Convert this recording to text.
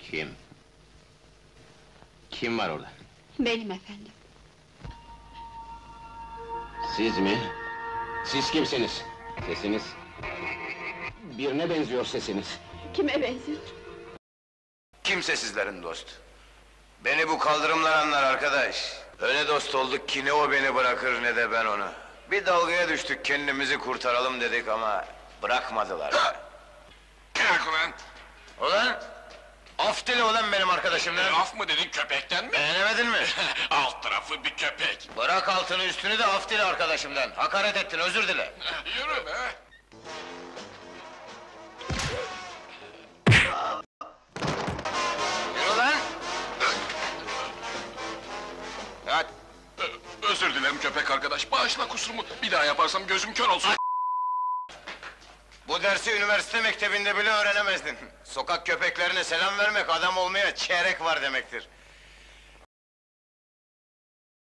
Kim? Kim var orada? Benim efendim. Siz mi? Siz kimsiniz? Sesiniz... Birine benziyor sesiniz. Kime benziyor? Kimsesizlerin dostu. Beni bu kaldırımlar anlar arkadaş. Öyle dost olduk ki ne o beni bırakır ne de ben onu. Bir dalgaya düştük, kendimizi kurtaralım dedik ama... bırakmadılar. Kalk ulan! Ulan! Af dile ulan benim arkadaşımdan! Af mı dedin, köpekten mi? Beğenemedin mi? Alt tarafı bir köpek! Bırak altını üstünü de af dile arkadaşımdan! Hakaret ettin, özür dile! Yürü be! Yürü lan! Hadi! Özür dilerim köpek arkadaş, bağışla kusurumu. Bir daha yaparsam gözüm kör olsun. Bu dersi üniversite mektebinde bile öğrenemezdin. Sokak köpeklerine selam vermek, adam olmaya çeyrek var demektir.